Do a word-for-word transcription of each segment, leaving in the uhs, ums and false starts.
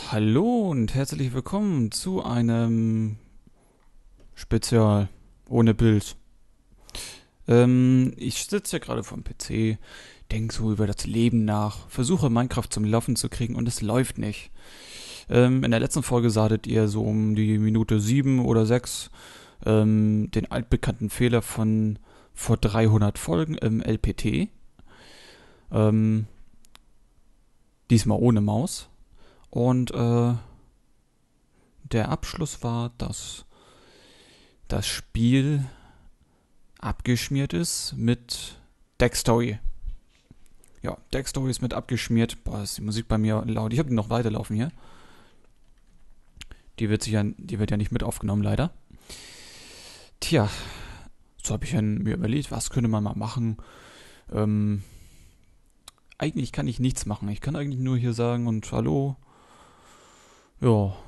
Hallo und herzlich willkommen zu einem Spezial ohne Bild. Ähm, ich sitze hier gerade vorm P C, denke so über das Leben nach, versuche Minecraft zum Laufen zu kriegen und es läuft nicht. Ähm, in der letzten Folge sahet ihr so um die Minute sieben oder sechs ähm, den altbekannten Fehler von vor dreihundert Folgen im L P T. Ähm, diesmal ohne Maus. Und äh, der Abschluss war, dass das Spiel abgeschmiert ist mit Deckstory. Ja, Deckstory ist mit abgeschmiert. Boah, ist die Musik bei mir laut. Ich habe die noch weiterlaufen hier. Die wird, sich ja, die wird ja nicht mit aufgenommen, leider. Tja, so habe ich mir überlegt, was könnte man mal machen. Ähm, eigentlich kann ich nichts machen. Ich kann eigentlich nur hier sagen und hallo. Ja,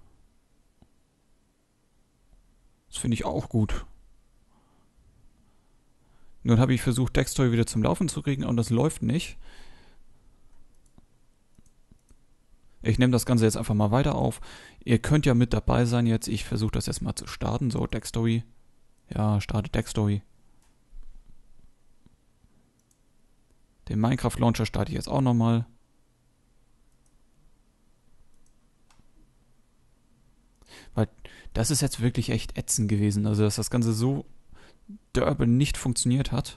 das finde ich auch gut. Nun habe ich versucht, Deckstory wieder zum Laufen zu kriegen und das läuft nicht. Ich nehme das Ganze jetzt einfach mal weiter auf. Ihr könnt ja mit dabei sein jetzt. Ich versuche das jetzt mal zu starten. So, Deckstory. Ja, starte Deckstory. Den Minecraft Launcher starte ich jetzt auch nochmal. Weil das ist jetzt wirklich echt ätzend gewesen. Also, dass das Ganze so derbe nicht funktioniert hat.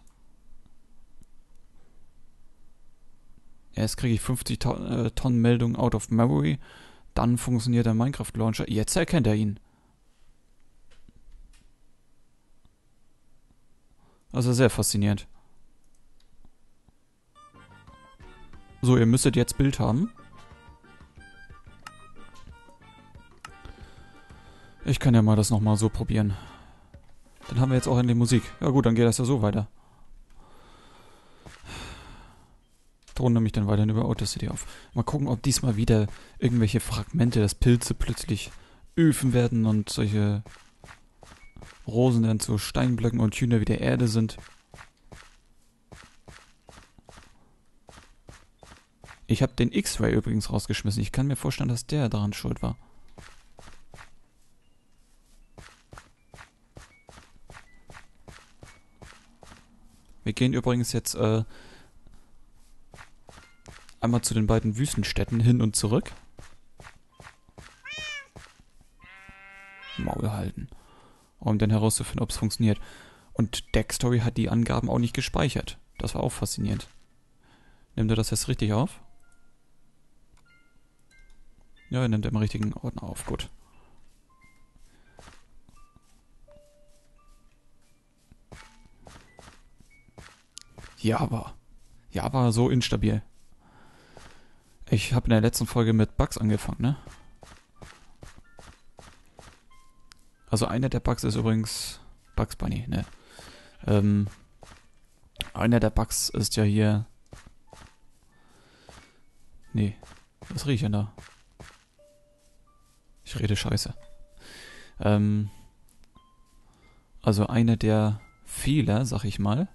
Erst kriege ich fünfzig Tonnen Meldung out of memory. Dann funktioniert der Minecraft Launcher. Jetzt erkennt er ihn. Also sehr faszinierend. So, ihr müsstet jetzt Bild haben. Ich kann ja mal das nochmal so probieren. Dann haben wir jetzt auch endlich Musik. Ja gut, dann geht das ja so weiter. Drohen nämlich dann weiterhin über Audacity auf. Mal gucken, ob diesmal wieder irgendwelche Fragmente, dass Pilze plötzlich Öfen werden und solche Rosen dann zu Steinblöcken und Hühner wieder Erde sind. Ich habe den X-Ray übrigens rausgeschmissen. Ich kann mir vorstellen, dass der daran schuld war. Wir gehen übrigens jetzt äh, einmal zu den beiden Wüstenstädten hin und zurück. Maul halten. Um dann herauszufinden, ob es funktioniert. Und Deckstory hat die Angaben auch nicht gespeichert. Das war auch faszinierend. Nimmt er das jetzt richtig auf? Ja, er nimmt er im richtigen Ordner auf. Gut. Java. Java so instabil. Ich habe in der letzten Folge mit Bugs angefangen, ne? Also einer der Bugs ist übrigens Bugs Bunny, ne? Ähm, einer der Bugs ist ja hier... Nee, was rede ich denn da? Ich rede Scheiße. Ähm, also einer der Fehler, sag ich mal,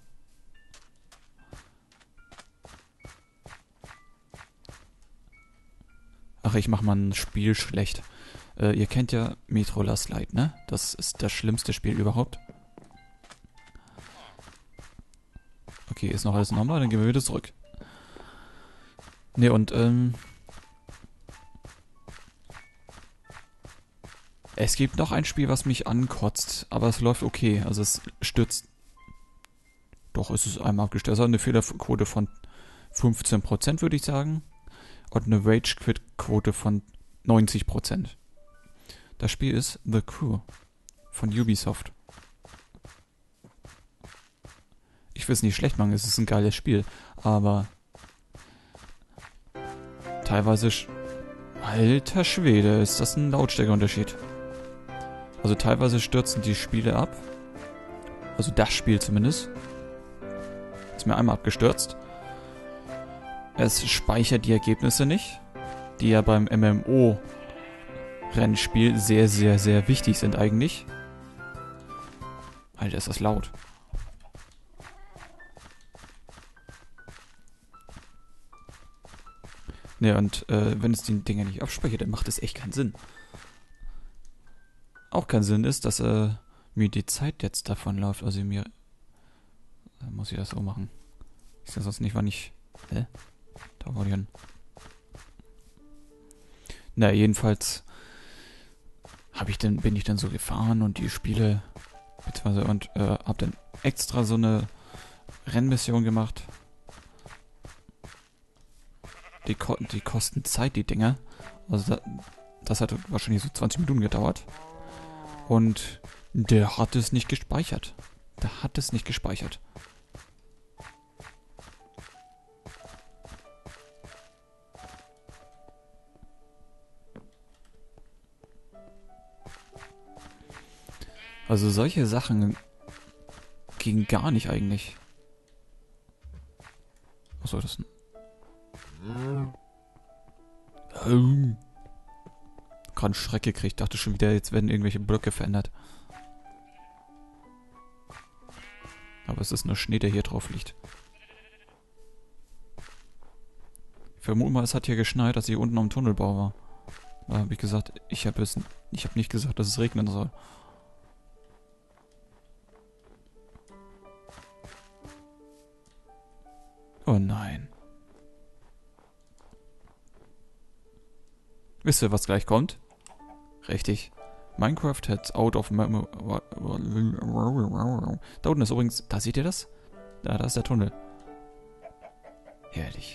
Ach, ich mach mal ein Spiel schlecht. Äh, ihr kennt ja Metro Last Light, ne? Das ist das schlimmste Spiel überhaupt. Okay, ist noch alles normal, dann gehen wir wieder zurück. Ne, und, ähm... es gibt noch ein Spiel, was mich ankotzt, aber es läuft okay. Also es stürzt... Doch, es ist einmal abgestürzt. Also eine Fehlerquote von fünfzehn Prozent, würde ich sagen. Und eine Rage-Quit-Quote von neunzig Prozent. Das Spiel ist The Crew von Ubisoft. Ich will es nicht schlecht machen, es ist ein geiles Spiel, aber teilweise... Sch- Alter Schwede, ist das ein Lautstärkeunterschied. Also teilweise stürzen die Spiele ab. Also das Spiel zumindest. Ist mir einmal abgestürzt. Es speichert die Ergebnisse nicht, die ja beim M M O-Rennspiel sehr, sehr, sehr wichtig sind eigentlich. Alter, ist das laut. Ne, und äh, wenn es die Dinger nicht abspeichert, dann macht es echt keinen Sinn. Auch keinen Sinn ist, dass äh, mir die Zeit jetzt davon läuft. Also mir... Äh, muss ich das so machen. Ist das sonst nicht, wann ich... Hä? Da war die hin. Na, jedenfalls... Hab ich denn, bin ich dann so gefahren und die Spiele... Beziehungsweise und äh, hab dann extra so eine Rennmission gemacht. Die, ko die kosten Zeit, die Dinger. Also da, das hat wahrscheinlich so zwanzig Minuten gedauert. Und der hat es nicht gespeichert. Der hat es nicht gespeichert. Also solche Sachen gingen gar nicht eigentlich. Achso, das ist ein... Gerade einen Schreck gekriegt. Dachte schon wieder, jetzt werden irgendwelche Blöcke verändert. Aber es ist nur Schnee, der hier drauf liegt. Ich vermute mal, es hat hier geschneit, als ich unten am Tunnelbau war. Da habe ich gesagt, ich habe es, ich habe nicht gesagt, dass es regnen soll. Oh nein. Wisst ihr, was gleich kommt? Richtig. Minecraft heads out of... Da unten ist übrigens... Da seht ihr das? Da, da ist der Tunnel. Herrlich.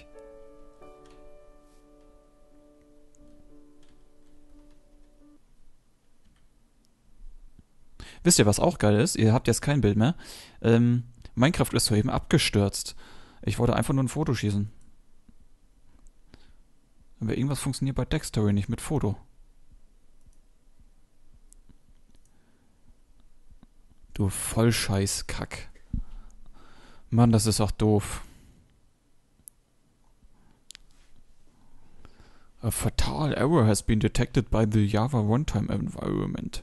Wisst ihr, was auch geil ist? Ihr habt jetzt kein Bild mehr. Ähm, Minecraft ist soeben abgestürzt. Ich wollte einfach nur ein Foto schießen. Aber irgendwas funktioniert bei Dextory nicht mit Foto. Du Vollscheiß-Kack. Mann, das ist auch doof. A fatal error has been detected by the Java runtime environment.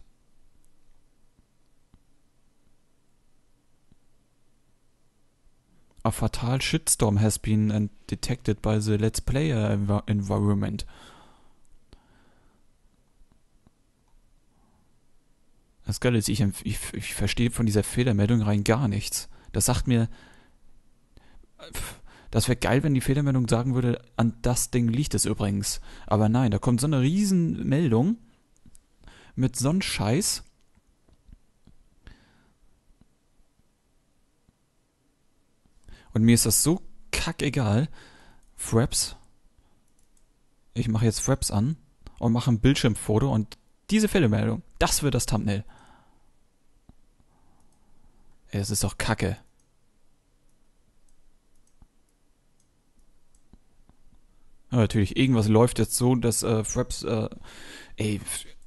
A fatal shitstorm has been detected by the Let's Player env environment. Das Geile ist, ich, ich, ich verstehe von dieser Fehlermeldung rein gar nichts. Das sagt mir, das wäre geil, wenn die Fehlermeldung sagen würde, an das Ding liegt es übrigens. Aber nein, da kommt so eine riesen Meldung mit so einem Scheiß. Und mir ist das so kackegal. Fraps. Ich mache jetzt Fraps an und mache ein Bildschirmfoto und diese Fehlermeldung, das wird das Thumbnail. Es ist doch kacke. Ja, natürlich, irgendwas läuft jetzt so, dass äh, Fraps, äh, ey.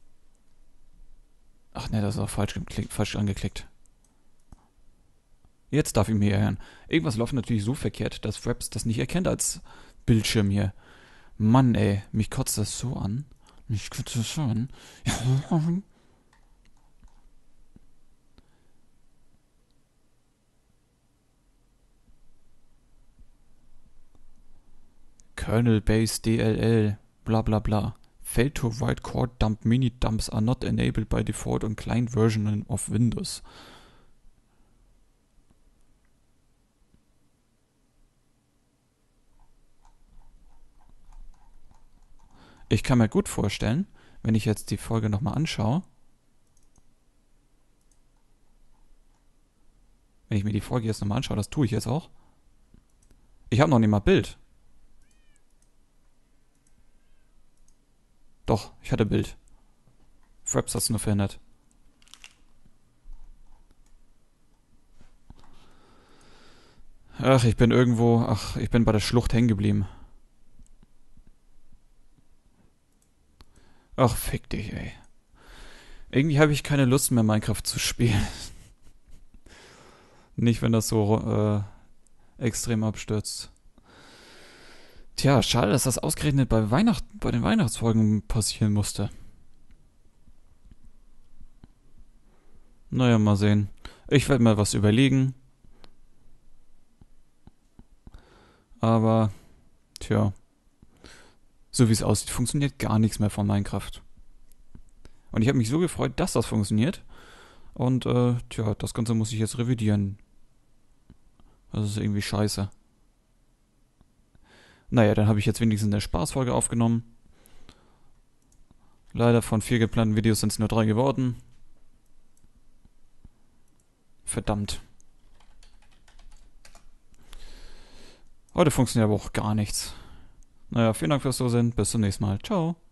Ach ne, das ist auch falsch, geklickt, falsch angeklickt. Jetzt darf ich mir hören. Irgendwas läuft natürlich so verkehrt, dass Fraps das nicht erkennt als Bildschirm hier. Mann, ey, mich kotzt das so an. Mich kotzt das so an. Kernel Base D L L, bla bla bla. Failed to write core dump mini dumps are not enabled by default on client version of Windows. Ich kann mir gut vorstellen, wenn ich jetzt die Folge nochmal anschaue, wenn ich mir die Folge jetzt nochmal anschaue, das tue ich jetzt auch. Ich habe noch nicht mal Bild. Doch, ich hatte Bild. Fraps hast du nur verändert. Ach, ich bin irgendwo, ach, ich bin bei der Schlucht hängen geblieben. Ach, fick dich, ey. Irgendwie habe ich keine Lust mehr, Minecraft zu spielen. Nicht, wenn das so äh, extrem abstürzt. Tja, schade, dass das ausgerechnet bei Weihnacht, bei den Weihnachtsfolgen passieren musste. Naja, mal sehen. Ich werde mal was überlegen. Aber, tja. so wie es aussieht, funktioniert gar nichts mehr von Minecraft. Und ich habe mich so gefreut, dass das funktioniert. Und, äh, tja, das Ganze muss ich jetzt revidieren. Das ist irgendwie scheiße. Naja, dann habe ich jetzt wenigstens eine Spaßfolge aufgenommen. Leider von vier geplanten Videos sind es nur drei geworden. Verdammt. Heute funktioniert aber auch gar nichts. Naja, vielen Dank fürs Zusehen. Bis zum nächsten Mal. Ciao.